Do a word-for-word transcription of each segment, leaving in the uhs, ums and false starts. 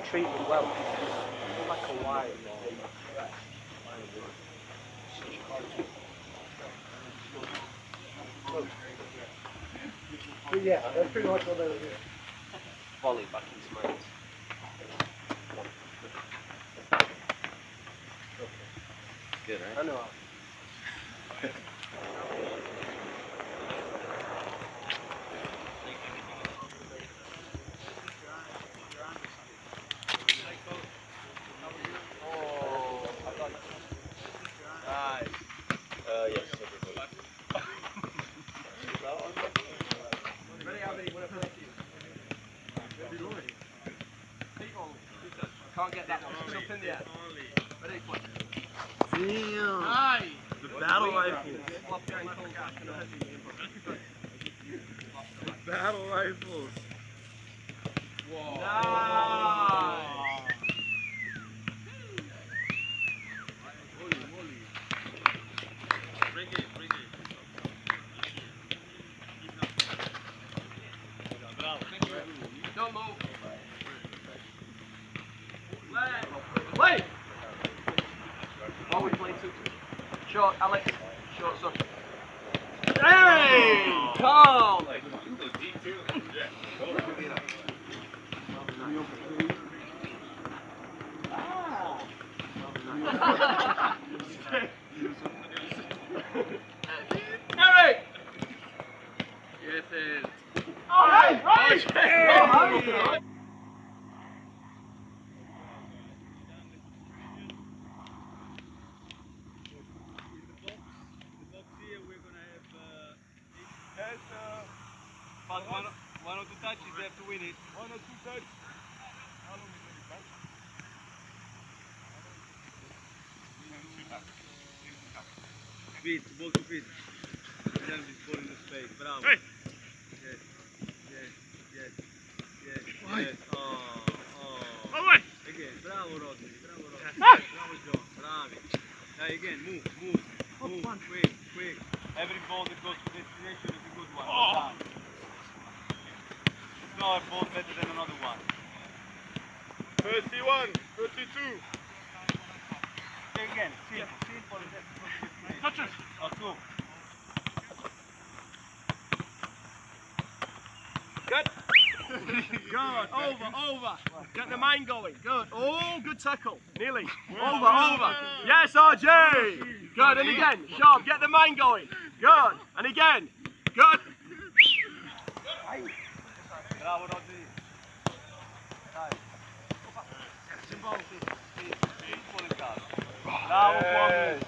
treat them well. They're like a wild But yeah, that's pretty much what they were doing. Volley back into mines. Good, right? I know. Uh, yes, everybody. Can't get that one. It's up in the air. Ready, play. Damn! Aye! The battle rifles! The battle rifles! Whoa! Nice! Don't move. Play! While we play two. Short, Alex. Short, son. Hey! Calm! Eric! Yes, it is. All right, right! Oh, But one, one or two touches, they have to win it. One or two touches. How long is it back? Feet, ball to feet. And then we fall in the space. Bravo. Hey. Yes, yes, yes, yes, yes. Oh, oh. Oh, wait. Again, bravo Rodney, bravo Rodney. Ah. Bravo John, bravi. Dai, again, move, move, move, quick, quick. Every ball that goes to destination is a good one. Oh. No, a ball better than another one. thirty-one, thirty-two. Okay, again, simple, simple. Touches. Oh, cool. good. Good. Over, over. Get the mine going. Good. Oh, good tackle. Nearly. Over, over. Yes, R J. Good. And again. Sharp. Get the mine going. Good. And again. Good. Bravo, Rodney. Bravo, Kwame.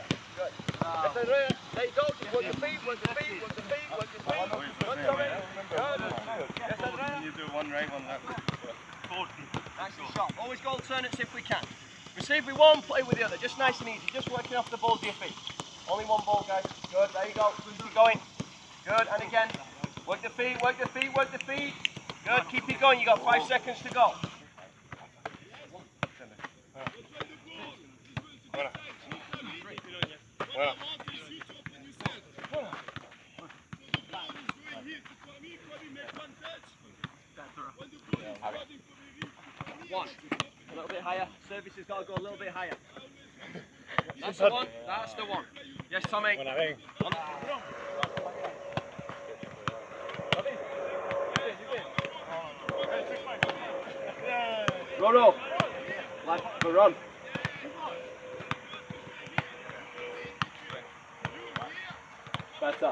There you go. Just work your feet, work your feet, work your feet, work your feet. Good, Tommy. Good. Yes, Andrea. You do one right, one left. Nice and sharp. Always go alternates if we can. Receive with one, play with the other. Just nice and easy. Just working off the balls of your feet. Only one ball, guys. Good. There you go. Keep it going. Good. And again. Work the feet, work the feet, work the feet. Good. Keep it going. You got five seconds to go. Well. One. A little bit higher. Service has got to go a little bit higher. That's the one. That's the one. Yes, Tommy. On. Run up. Left for run. Better.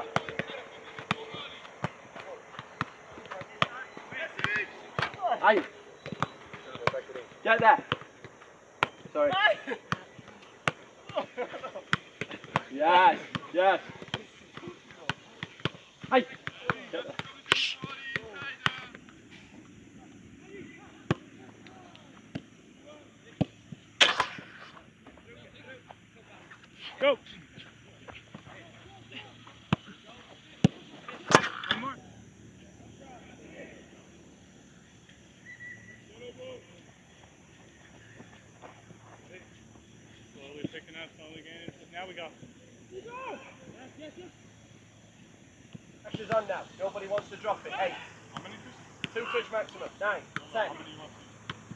Aye. Get there. Sorry. Yes, yes. Aye. Get there. Go. Now we go. Yes, yes, yes. Pressure's on now. Nobody wants to drop it. Eight. How many Two touch maximum. Nine. Ten. How many you want?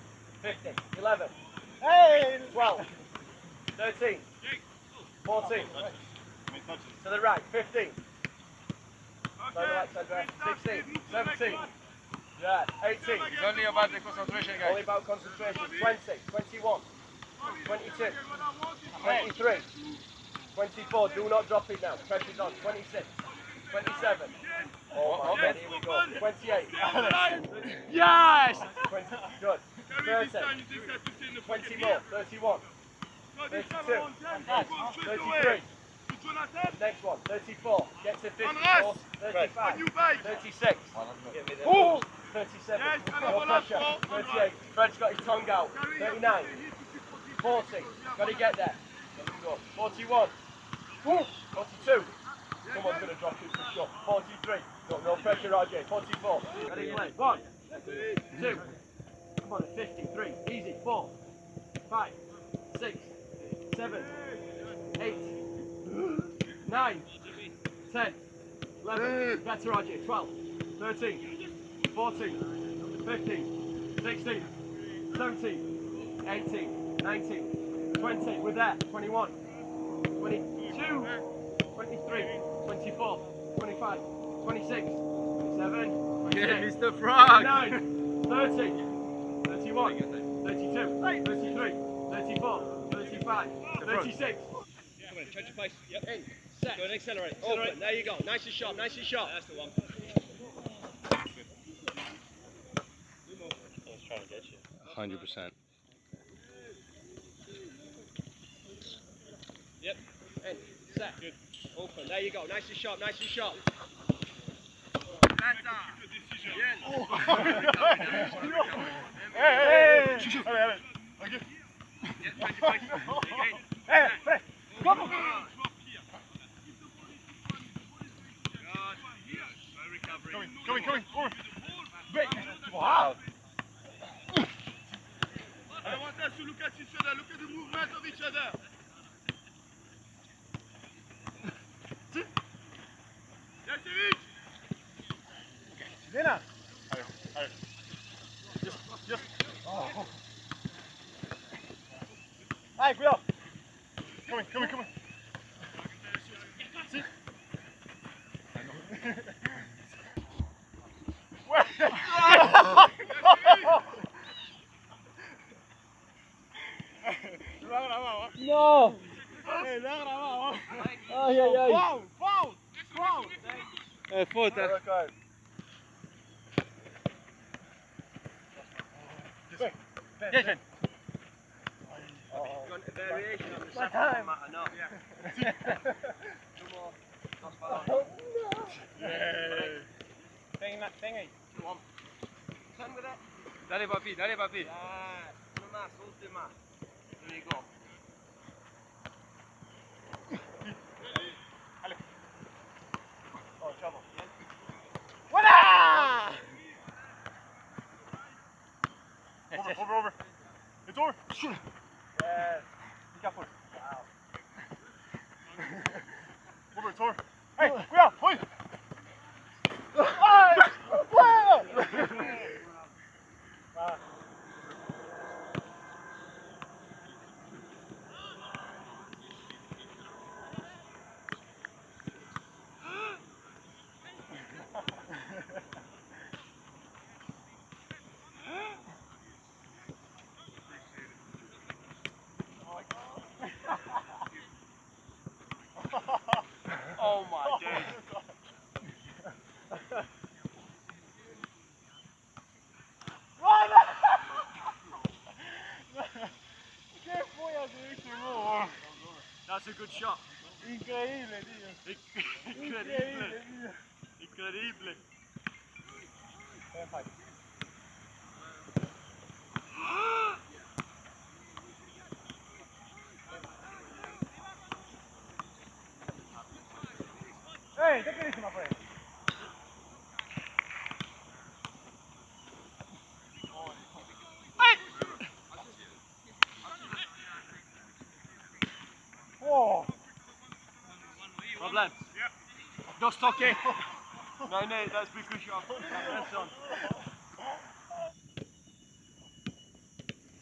fifteen, eleven, hey, twelve, thirteen, fourteen, to the right, fifteen, to the right side right, sixteen, seventeen, yeah, eighteen, It's only about the concentration, guys. only about concentration, twenty, twenty-one, twenty-two, twenty-three, twenty-four, do not drop it now, pressure's on, twenty-six, twenty-seven, oh my god, here we go, twenty-eight, Yes! twenty, good, thirty, twenty more, thirty-one, thirty-two, thirty-three, next one, thirty-four, get to fifty, thirty-five, thirty-six, Ooh. thirty-seven, no pressure, thirty-eight, Fred's got his tongue out, thirty-nine, forty, got to get there, forty-one, forty-two, someone's going to drop it for sure, forty-three, no, no pressure R J, forty-four, ready play, one, two, come on, fifty-three, easy, four, five, six, seven, eight, nine, ten, eleven, better R J, twelve, thirteen, fourteen, fifteen, sixteen, seventeen, eighteen, nineteen, twenty, we're there, twenty-one, twenty-two, twenty-three, twenty-four, twenty-five, twenty-six, twenty-seven, Yeah, twenty-eight, Mister Frog! twenty-nine, thirty, thirty-one, thirty-two, thirty-three, thirty-four, thirty-five, thirty-six. Come on, change your pace. Yep. In, set. Go and accelerate. Open. There you go. Nice and sharp. Nice and sharp. That's the one. I was trying to get you. one hundred percent. Yep. In, set. Good. Open. There you go. Nice and sharp. Nice and sharp. Oh. Hey, hey, hey. Allez, allez. Ok. Hey, hey. Come on. Coming, coming, coming. Over. Break. Wow. I want us to look at each other. Look at the movement of each other. Yasevic. Lena. Allez, allez. Just, just. Oh. Allez, cuidado. Coming, coming, coming. Si. No! Hey, la grabado. Ay, ay, ay. Foul, foul, foul. É, puta. Yes, man. Variation on the My second time. matter, no. Two more. Not bad. Oh, no. Yeah. Thing that thingy. Come on. Turn with it. Dale papi, dale papi. Yes. Uno más, última. There you go. Oh, trouble. Voila! Over, over, over. It's over. Yes. Be careful. Wow. Over, it's over. Hey, cuidado, voy. Ay, fuera. Ah. Oh my days. ¿Qué fue a ese gol? That's a good shot. Increíble, tío. Increíble. tío. Increíble. Hey, take it easy, my friend. Whoa. Problem. No stocky. No, no, that's because you're that's on.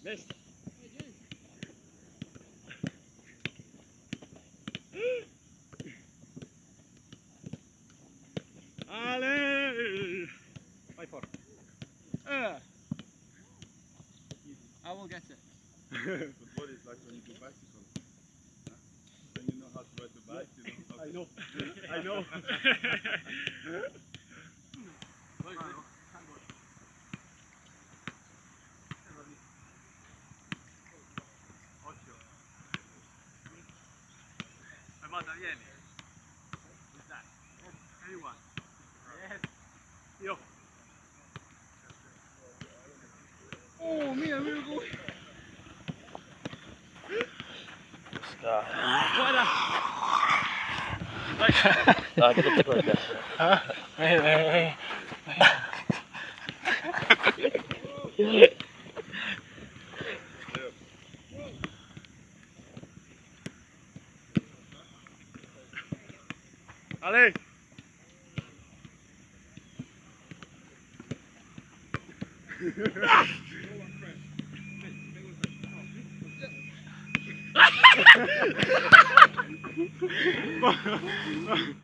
Test. Ale! Five four. Uh. I will get it. Football is like when you do bicycle. Huh? When you know how to ride the bike, you know how I to... know. I know. Guarda, vieni. Who's that? Anyone? Yes. Io. Oh, mira, mira cómo. Guarda. Ah, get up the clip there. Huh? Wait, wait, wait. Ale.